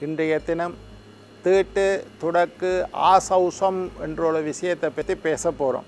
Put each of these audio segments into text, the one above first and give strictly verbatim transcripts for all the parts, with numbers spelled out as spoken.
இன்றைய தினம் தீட்டு துடக்கு ஆசௌசம் என்ற ஒரு விஷயத்தை பற்றி பேச போகிறோம்.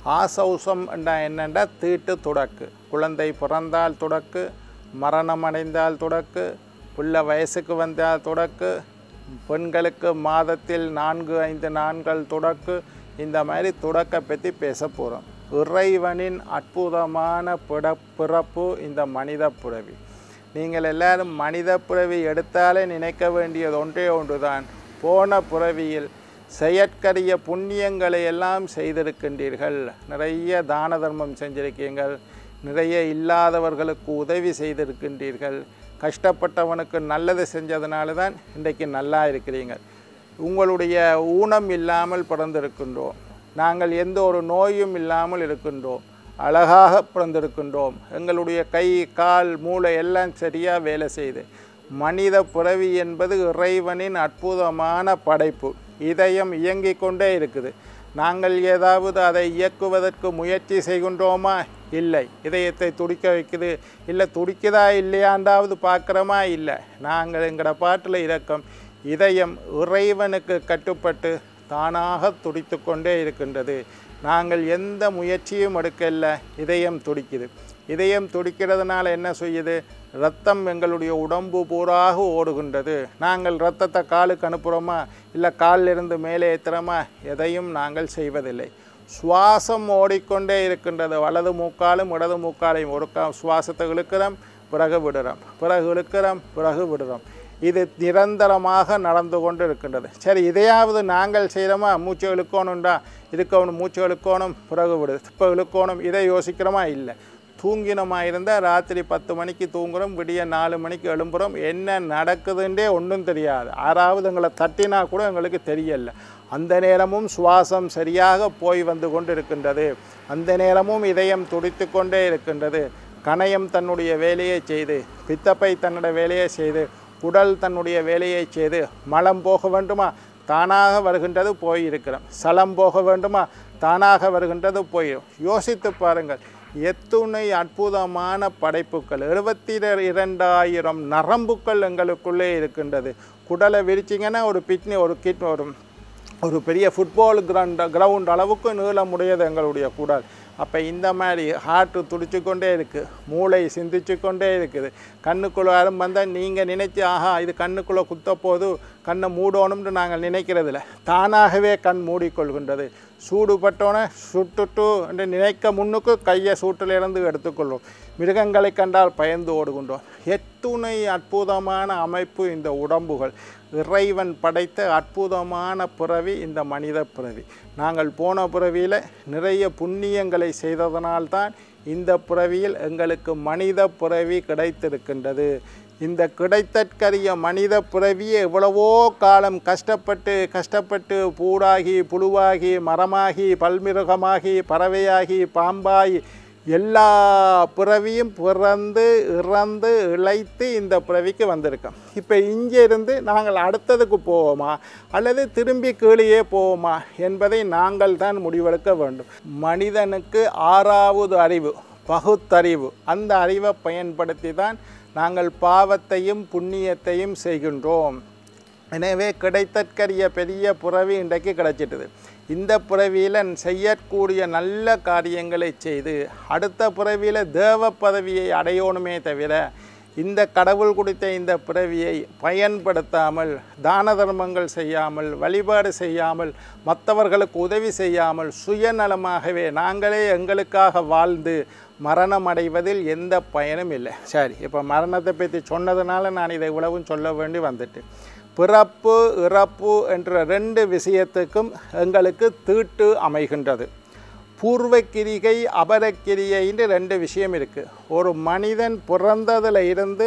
ஆசௌசம் என்றா என்னென்னா தீட்டு துடக்கு. குழந்தை பிறந்தால் துடக்கு, மரணம் அடைந்தால் துடக்கு, பிள்ளை வயசுக்கு வந்தால் துடக்கு, பெண்களுக்கு மாதத்தில் நான்கு ஐந்து நாட்கள் துடக்கு, இந்த மாதிரி துடக்கை பற்றி பேச போகிறோம். இறைவனின் அற்புதமான பிட பிறப்பு இந்த மனித பிறவி. நீங்கள் எல்லாரும் மனித பிறவி எடுத்தாலே நினைக்க வேண்டியது ஒன்றே ஒன்று தான். போன பிறவியில் செயற்கரிய புண்ணியங்களை எல்லாம் செய்திருக்கின்றீர்கள். நிறைய தான தர்மம் செஞ்சிருக்கீங்கள், நிறைய இல்லாதவர்களுக்கு உதவி செய்திருக்கின்றீர்கள், கஷ்டப்பட்டவனுக்கு நல்லது செஞ்சதுனால தான் இன்றைக்கு நல்லா இருக்கிறீங்க. உங்களுடைய ஊனம் இல்லாமல் பிறந்திருக்கின்றோம். நாங்கள் எந்த ஒரு நோயும் இல்லாமல் இருக்கின்றோம், அழகாக பிறந்திருக்கின்றோம். எங்களுடைய கை கால் மூளை எல்லாம் சரியாக வேலை செய்து. மனித பிறவி என்பது இறைவனின் அற்புதமான படைப்பு. இதயம் இயங்கிக் கொண்டே இருக்குது. நாங்கள் ஏதாவது அதை இயக்குவதற்கு முயற்சி செய்கின்றோமா? இல்லை. இதயத்தை துடிக்க வைக்குது, இல்லை துடிக்குதா இல்லையாண்டாவது பார்க்குறோமா? இல்லை. நாங்கள் எங்களோட பாட்டில் இறக்கம். இதயம் இறைவனுக்கு கட்டுப்பட்டு தானாக துடித்து கொண்டே இருக்கின்றது. நாங்கள் எந்த முயற்சியும் எடுக்கல, இதயம் துடிக்குது. இதயம் துடிக்கிறதுனால என்ன செய்யுது? இரத்தம் எங்களுடைய உடம்பு பூராக ஓடுகின்றது. நாங்கள் இரத்தத்தை காலுக்கு அனுப்புகிறோமா? இல்லை காலிலிருந்து மேலே ஏற்றுறோமா? எதையும் நாங்கள் செய்வதில்லை. சுவாசம் ஓடிக்கொண்டே இருக்கின்றது. வலது மூக்காலும் இடது மூக்காலையும் ஒரு கா சுவாசத்தை இழுக்கிறோம், பிறகு விடுறோம், பிறகு இழுக்கிறோம், பிறகு விடுறோம். இது நிரந்தரமாக நடந்து கொண்டு இருக்கின்றது. சரி, இதையாவது நாங்கள் செய்கிறோமா? மூச்சு இழுக்கணும்டா, இருக்கணும், மூச்சு இழுக்கணும், பிறகு விடு, இப்போ இழுக்கணும், இதை யோசிக்கிறோமா? இல்லை. தூங்கினமா இருந்தால் ராத்திரி பத்து மணிக்கு தூங்குகிறோம், விடிய நாலு மணிக்கு எழும்புகிறோம். என்ன நடக்குதுன்றே ஒன்றும் தெரியாது. ஆறாவது எங்களை தட்டினா கூட எங்களுக்கு தெரியலை. அந்த நேரமும் சுவாசம் சரியாக போய் வந்து கொண்டு இருக்கின்றது. அந்த நேரமும் இதயம் துடித்து கொண்டே இருக்கின்றது. கணையம் தன்னுடைய வேலையை செய்து, பித்தப்பை தன்னுடைய வேலையை செய்து, உடல் தன்னுடைய வேலையை செய்து, மலம் போக வேண்டுமா? தானாக வருகின்றது, போயிருக்கிறோம். சலம் போக வேண்டுமா? தானாக வருகின்றது, போயிடும். யோசித்து பாருங்கள், எத்துணை அற்புதமான படைப்புகள். எழுபத்தி இரண்டாயிரம் நரம்புகள் எங்களுக்குள்ளே இருக்கின்றது. குடலை விரிச்சிங்கன்னா ஒரு பிட்னி ஒரு கிட் ஒரு ஒரு பெரிய ஃபுட்பால் கிரவுண்ட் கிரவுண்ட் அளவுக்கு நீளமுடையது எங்களுடைய குடல். அப்போ இந்த மாதிரி ஹார்ட்டு துடிச்சு கொண்டே இருக்குது, மூளை சிந்திச்சு கொண்டே இருக்குது. கண்ணுக்குள்ளே யாரும் வந்தால் நீங்கள் நினைச்சி ஆஹா இது கண்ணுக்குள்ளே குத்த போது கண்ணை மூடணும்னு நாங்கள் நினைக்கிறதில்ல. தானாகவே கண் மூடிக்கொள்கின்றது. சூடுபட்டோன்னே சுட்டுட்டு என்று நினைக்க முன்னுக்கு கையை சூட்டிலிருந்து எடுத்துக்கொள்வோம். மிருகங்களை கண்டால் பயந்து ஓடுகின்றோம். எத்துணை அற்புதமான அமைப்பு இந்த உடம்புகள். இறைவன் படைத்த அற்புதமான பிறவி இந்த மனித பிறவி. நாங்கள் போன பிறவியில் நிறைய புண்ணியங்களை செய்ததனால்தான் இந்த பிறவியில் எங்களுக்கு மனித பிறவி கிடைத்திருக்கின்றது. இந்த கிடைத்தற்கரிய மனித பிறவியை எவ்வளவோ காலம் கஷ்டப்பட்டு கஷ்டப்பட்டு பூடாகி புழுவாகி மரமாகி பல்மிருகமாகி பறவையாகி பாம்பாகி எல்லா பிறவியும் பிறந்து இறந்து இழைத்து இந்த பிறவிக்கு வந்திருக்கோம். இப்போ இங்கே இருந்து நாங்கள் அடுத்ததுக்கு போவோமா அல்லது திரும்பி கீழே போவோமா என்பதை நாங்கள் தான் முடிவெடுக்க வேண்டும். மனிதனுக்கு ஆறாவது அறிவு, பகுத்தறிவு. அந்த அறிவை பயன்படுத்தி தான் நாங்கள் பாவத்தையும் புண்ணியத்தையும் செய்கின்றோம். எனவே கிடைத்தற்கரிய பெரிய பிறவி இன்றைக்கு கிடைச்சிட்டுது. இந்த பிறவியில் செய்யக்கூடிய நல்ல காரியங்களை செய்து அடுத்த பிறவியில் தேவ பதவியை அடையணுமே தவிர இந்த கடவுள் கொடுத்த இந்த பிறவியை பயன்படுத்தாமல், தான தர்மங்கள் செய்யாமல், வழிபாடு செய்யாமல், மற்றவர்களுக்கு உதவி செய்யாமல், சுயநலமாகவே நாங்களே எங்களுக்காக வாழ்ந்து மரணம் அடைவதில் எந்த பயனும் இல்லை. சரி, இப்போ மரணத்தை பற்றி சொன்னதுனால நான் இதை இவ்வளவும் சொல்ல வேண்டி வந்துட்டு, பிறப்பு இறப்பு என்ற ரெண்டு விஷயத்துக்கும் எங்களுக்கு தீட்டு அமைகின்றது. பூர்வக்கிரிகை அபரக்கிரியைன்னு ரெண்டு விஷயம் இருக்குது. ஒரு மனிதன் பிறந்ததில் இருந்து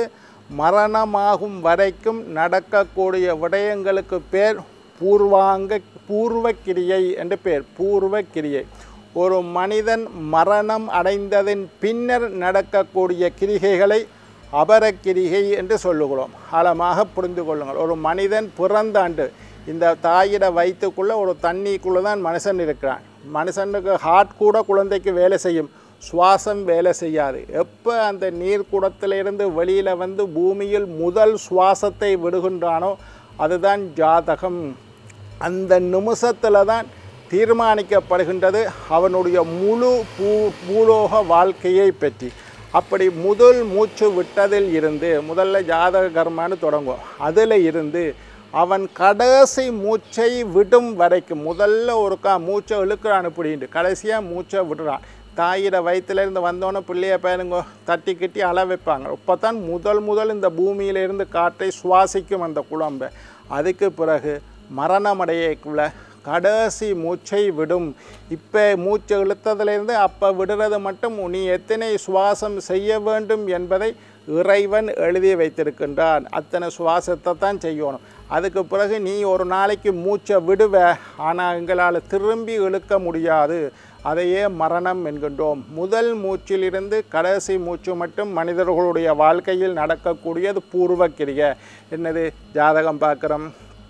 மரணமாகும் வரைக்கும் நடக்கக்கூடிய விடயங்களுக்கு பேர் பூர்வாங்க பூர்வக்கிரியை என்று பேர். பூர்வக்கிரியை. ஒரு மனிதன் மரணம் அடைந்ததின் பின்னர் நடக்கக்கூடிய கிரிகைகளை அபரக்கிரிகை என்று சொல்லுகிறோம். ஆழமாக புரிந்து கொள்ளுங்கள். ஒரு மனிதன் பிறந்தாண்டு இந்த தாயிட வயிற்றுக்குள்ளே ஒரு தண்ணிக்குள்ளே தான் மனுஷன் இருக்கிறான். மனுஷனுக்கு ஹார்ட் கூட குழந்தைக்கு வேலை செய்யும், சுவாசம் வேலை செய்யாது. எப்போ அந்த நீர் குடத்திலிருந்து வெளியில் வந்து பூமியில் முதல் சுவாசத்தை விடுகின்றானோ அதுதான் ஜாதகம். அந்த நிமிஷத்தில் தான் தீர்மானிக்கப்படுகின்றது அவனுடைய முழு பூ பூலோக வாழ்க்கையை பற்றி. அப்படி முதல் மூச்சு விட்டதில் இருந்து முதல்ல ஜாதக கர்மான்னு தொடங்கும். அதில் இருந்து அவன் கடைசி மூச்சை விடும் வரைக்கும் முதல்ல ஒருக்கா மூச்சை இழுக்கிறான் இப்படின்ட்டு கடைசியாக மூச்சை விடுறான். தாயிட வயிற்றுலேருந்து வந்தோன்னே பிள்ளைய பையனுங்க தட்டி கட்டி அள வைப்பாங்க. இப்போ தான் முதல் முதல் இந்த பூமியிலிருந்து காற்றை சுவாசிக்கும் அந்த குழம்பை. அதுக்கு பிறகு மரணமடையக்குள்ள கடைசி மூச்சை விடும். இப்போ மூச்சை இழுத்ததுலேருந்து அப்போ விடுறது மட்டும் நீ எத்தனை சுவாசம் செய்ய வேண்டும் என்பதை இறைவன் எழுதி வைத்திருக்கின்றான். அத்தனை சுவாசத்தை தான் செய்யணும். அதுக்கு பிறகு நீ ஒரு நாளைக்கு மூச்சை விடுவ, ஆனால் எங்களால் திரும்பி இழுக்க முடியாது. அதையே மரணம் என்கின்றோம். முதல் மூச்சிலிருந்து கடைசி மூச்சு மட்டும் மனிதர்களுடைய வாழ்க்கையில் நடக்கக்கூடியது பூர்வக்கிரியை. என்னது? ஜாதகம் பார்க்குறோம்,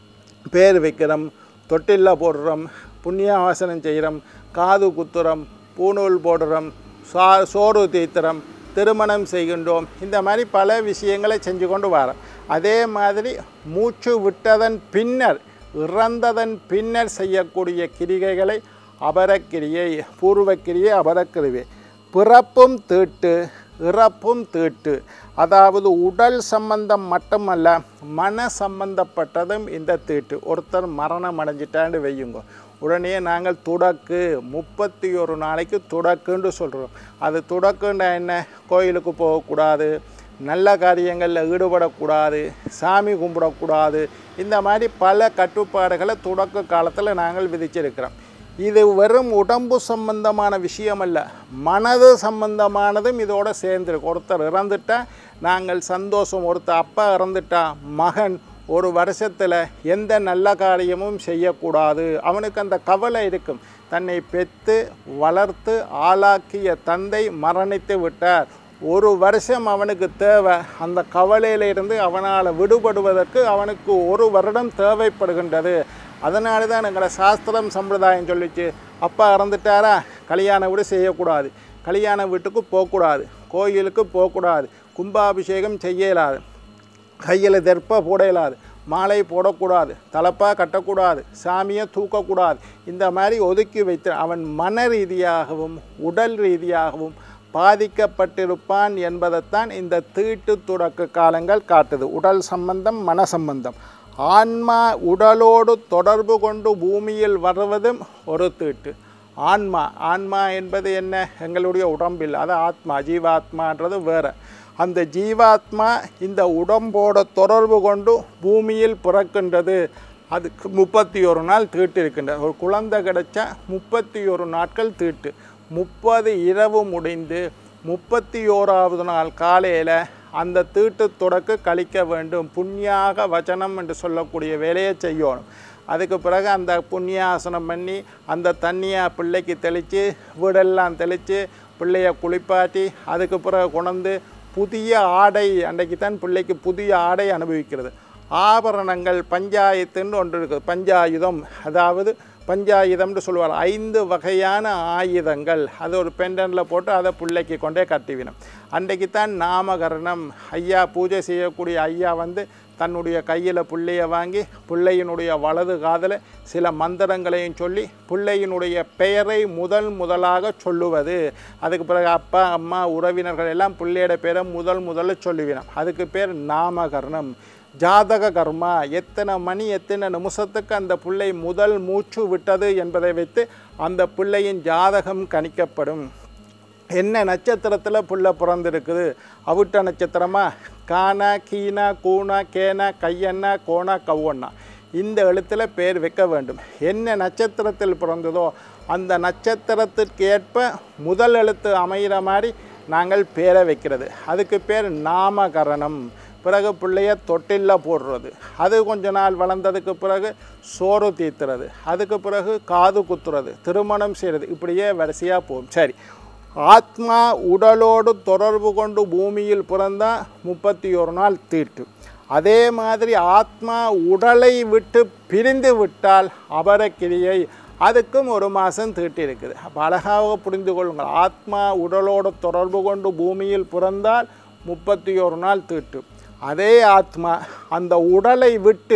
பேர் வைக்கிறோம், தொட்டில்ல போடுறோம், புண்ணியவாசனம் செய்கிறோம், காது குத்துறோம், பூநூல் போடுறோம், சா சோறு தீத்துறோம், திருமணம் செய்கின்றோம். இந்த மாதிரி பல விஷயங்களை செஞ்சு கொண்டு வரோம். அதே மாதிரி மூச்சு விட்டதன் பின்னர் இறந்ததன் பின்னர் செய்யக்கூடிய கிரிகைகளை அபரக்கிரியை, பூர்வக்கிரியை, அபரக்கிரியை. பிறப்பும் தீட்டு, இறப்பும் தீட்டு. அதாவது உடல் சம்பந்தம் மட்டுமல்ல, மன சம்பந்தப்பட்டதும் இந்த தீட்டு. ஒருத்தர் மரணம் அடைஞ்சிட்டான்னு வையுங்க, உடனே நாங்கள் துடக்கு முப்பத்தி ஒரு நாளைக்கு துடக்குன்னு சொல்கிறோம். அது துடக்குன்னா என்ன? கோயிலுக்கு போகக்கூடாது, நல்ல காரியங்களில் ஈடுபடக்கூடாது, சாமி கும்பிடக்கூடாது. இந்த மாதிரி பல கட்டுப்பாடுகளை துடக்கு காலத்தில் நாங்கள் விதிச்சிருக்கிறோம். இது வெறும் உடம்பு சம்பந்தமான விஷயம் அல்ல, மனது சம்பந்தமானதும் இதோடு சேர்ந்துருக்கு. ஒருத்தர் இறந்துட்டா நாங்கள் சந்தோஷம். ஒருத்தர் அப்பா இறந்துட்டா மகன் ஒரு வருஷத்தில் எந்த நல்ல காரியமும் செய்யக்கூடாது. அவனுக்கு அந்த கவலை இருக்கும். தன்னை பெற்று வளர்த்து ஆளாக்கிய தந்தை மரணித்து விட்டார். ஒரு வருஷம் அவனுக்கு தேவை. அந்த கவலையிலிருந்து அவனால் விடுபடுவதற்கு அவனுக்கு ஒரு வருடம் தேவைப்படுகின்றது. அதனால தான் எங்களை சாஸ்திரம் சம்பிரதாயம் சொல்லிச்சு, அப்பா இறந்துட்டாரா கல்யாண வீடு செய்யக்கூடாது, கல்யாண வீட்டுக்கு போகக்கூடாது, கோயிலுக்கு போகக்கூடாது, கும்பாபிஷேகம் செய்ய இயலாது, கையில் தெற்ப போட இயலாது, மாலை போடக்கூடாது, தலப்பா கட்டக்கூடாது, சாமியை தூக்கக்கூடாது. இந்த மாதிரி ஒதுக்கி வைத்து அவன் மன ரீதியாகவும் உடல் ரீதியாகவும் பாதிக்கப்பட்டிருப்பான் என்பதைத்தான் இந்த தீட்டு துடக்கு காலங்கள் காட்டுது. உடல் சம்பந்தம், மன சம்பந்தம். ஆன்மா உடலோடு தொடர்பு கொண்டு பூமியில் வருவதும் ஒரு தீட்டு. ஆன்மா ஆன்மா என்பது என்ன? எங்களுடைய உடம்பில், அது ஆத்மா, ஜீவாத்மான்றது வேறு. அந்த ஜீவாத்மா இந்த உடம்போடு தொடர்பு கொண்டு பூமியில் பிறக்கின்றது. அதுக்கு முப்பத்தி ஒரு நாள் தீட்டு இருக்கின்றது. ஒரு குழந்தை கிடைச்சா முப்பத்தி ஒரு நாட்கள் தீட்டு. முப்பது இரவு முடிந்து முப்பத்தி ஓராவது நாள் காலையில் அந்த தீட்டு தொடக்கு கழிக்க வேண்டும். புண்ணியாக வச்சனம் என்று சொல்லக்கூடிய வேலையை செய்யணும். அதுக்கு பிறகு அந்த புண்ணியாசனம் பண்ணி அந்த தண்ணியை பிள்ளைக்கு தெளித்து வீடெல்லாம் தெளித்து பிள்ளையை குளிப்பாட்டி அதுக்கு பிறகு கொண்டு புதிய ஆடை, அன்றைக்கு தான் பிள்ளைக்கு புதிய ஆடை அனுபவிக்கிறது. ஆபரணங்கள் பஞ்சாயத்துன்னு ஒன்று இருக்குது. பஞ்சாயுதம், அதாவது பஞ்சாயுதம்னு சொல்லுவார். ஐந்து வகையான ஆயுதங்கள் அது ஒரு பெண்டனில் போட்டு அதை பிள்ளைக்கு கொண்டே கட்டிவிடும். அன்றைக்கு தான் நாமகரணம். ஐயா பூஜை செய்யக்கூடிய ஐயா வந்து தன்னுடைய கையில் பிள்ளையை வாங்கி பிள்ளையினுடைய வலது காதில் சில மந்திரங்களையும் சொல்லி பிள்ளையினுடைய பெயரை முதல் முதலாக சொல்லுவது. அதுக்கு பிறகு அப்பா அம்மா உறவினர்கள் எல்லாம் பிள்ளையோட பேரை முதல் முதல்ல சொல்லுவினோம். அதுக்கு பேர் நாமகரணம். ஜாதக கர்மா, எத்தனை மணி எத்தனை நிமிஷத்துக்கு அந்த பிள்ளை முதல் மூச்சு விட்டது என்பதை வைத்து அந்த பிள்ளையின் ஜாதகம் கணிக்கப்படும். என்ன நட்சத்திரத்தில் புள்ள பிறந்திருக்குது? அவிட்ட நட்சத்திரமா? கானா, கீனா, கூனா, கேனா, கையண்ணா, கோனா, கவ்வண்ணா, இந்த எழுத்தில் பேர் வைக்க வேண்டும். என்ன நட்சத்திரத்தில் பிறந்ததோ அந்த நட்சத்திரத்திற்கு ஏற்ப முதல் எழுத்து அமைகிற மாதிரி நாங்கள் பேரை வைக்கிறது. அதுக்கு பேர் நாமகரணம். பிறகு பிள்ளைய தொட்டில்ல போடுறது. அது கொஞ்ச நாள் வளர்ந்ததுக்கு பிறகு சோறு தீத்துறது. அதுக்கு பிறகு காது குத்துறது, திருமணம் செய்கிறது. இப்படியே வரிசையாக போகும். சரி, ஆத்மா உடலோடு தொடர்பு கொண்டு பூமியில் பிறந்தால் முப்பத்தி ஒரு நாள் தீட்டு. அதே மாதிரி ஆத்மா உடலை விட்டு பிரிந்து விட்டால் அபரக்கிரியை, அதுக்கும் ஒரு மாதம் தீட்டு இருக்குது. அப்போ அழகாக புரிந்து கொள்ளுங்கள். ஆத்மா உடலோடு தொடர்பு கொண்டு பூமியில் பிறந்தால் முப்பத்தி ஒரு நாள் தீட்டு. அதே ஆத்மா அந்த உடலை விட்டு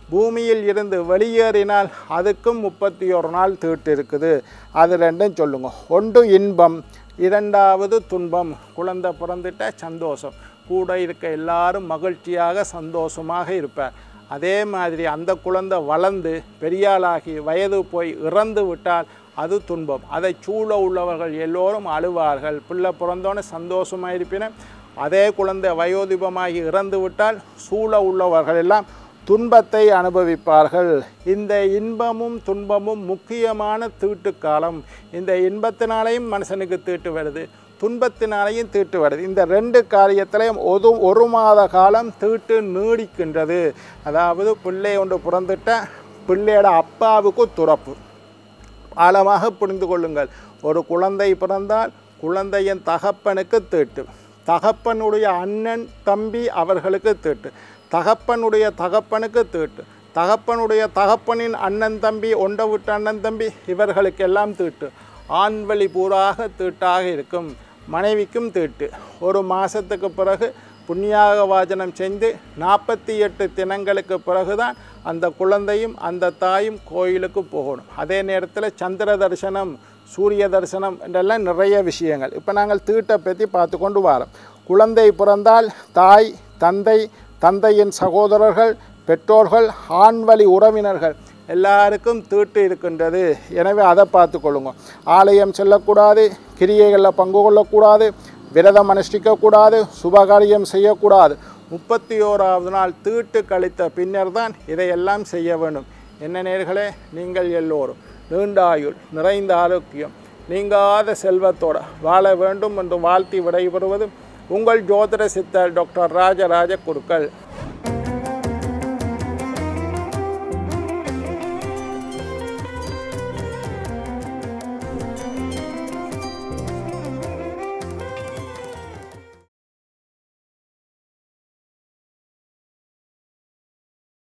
பூமியில் இருந்து வெளியேறினால் அதுக்கும் முப்பத்தி ஒரு நாள் தீட்டு இருக்குது. அது ரெண்டும் சொல்லுங்க. ஒன்று இன்பம், இரண்டாவது துன்பம். குழந்தை பிறந்துட்ட சந்தோஷம், கூட இருக்க எல்லாரும் மகிழ்ச்சியாக சந்தோஷமாக இருப்பார். அதே மாதிரி அந்த குழந்தை வளர்ந்து பெரியாளாகி வயது போய் இறந்து விட்டால் அது துன்பம். அதை சூழ உள்ளவர்கள் எல்லோரும் அழுவார்கள். பிள்ளை பிறந்தோன்னு சந்தோஷமாக இருப்பின, அதே குழந்தை வயோதிபமாகி இறந்து விட்டால் சூழ உள்ளவர்கள் எல்லாம் துன்பத்தை அனுபவிப்பார்கள். இந்த இன்பமும் துன்பமும் முக்கியமான தீட்டு காலம். இந்த இன்பத்தினாலேயும் மனுஷனுக்கு தீட்டு வருது, துன்பத்தினாலேயும் தீட்டு வருது. இந்த ரெண்டு காரியத்திலையும் ஒரு ஒரு மாத காலம் தீட்டு நீடிக்கின்றது. அதாவது பிள்ளை ஒன்று பிறந்துட்ட பிள்ளையோட அப்பாவுக்கு துறப்பு. ஆழமாக புரிந்து கொள்ளுங்கள். ஒரு குழந்தை பிறந்தால் குழந்தையின் தகப்பனுக்கு தீட்டு, தகப்பனுடைய அண்ணன் தம்பி அவர்களுக்கு தீட்டு, தகப்பனுடைய தகப்பனுக்கு தீட்டு, தகப்பனுடைய தகப்பனின் அண்ணன் தம்பி ஒன்றை விட்டு அண்ணன் தம்பி இவர்களுக்கெல்லாம் தீட்டு. ஆண்வழி பூராக தீட்டாக இருக்கும். மனைவிக்கும் தீட்டு. ஒரு மாதத்துக்கு பிறகு புண்ணியாக வாஜனம் செஞ்சு நாற்பத்தி எட்டு தினங்களுக்கு பிறகுதான் அந்த குழந்தையும் அந்த தாயும் கோயிலுக்கு போகணும். அதே நேரத்தில் சந்திர தரிசனம், சூரிய தரிசனம் என்றெல்லாம் நிறைய விஷயங்கள். இப்போ நாங்கள் தீட்டை பற்றி பார்த்து கொண்டு வரோம். குழந்தை பிறந்தால் தாய், தந்தை, தந்தையின் சகோதரர்கள், பெற்றோர்கள், ஆண்வழி உறவினர்கள் எல்லாருக்கும் தீட்டு இருக்கின்றது. எனவே அதை பார்த்து கொள்ளுங்க. ஆலயம் செல்லக்கூடாது, கிரியைகளில் பங்கு கொள்ளக்கூடாது, விரதம் அனுஷ்டிக்கக்கூடாது, சுபகாரியம் செய்யக்கூடாது. முப்பத்தி ஓராவது நாள் தீட்டு கழித்த பின்னர் தான் இதையெல்லாம் செய்ய வேண்டும். என்ன நேர்களே, நீங்கள் எல்லோரும் நீண்ட ஆயுள், நிறைந்த ஆரோக்கியம், நீங்காத செல்வத்தோடு வாழ வேண்டும் என்று வாழ்த்தி விடைபெறுவது உங்கள் ஜோதிட சித்தர் டாக்டர் ராஜராஜ குருக்கள்.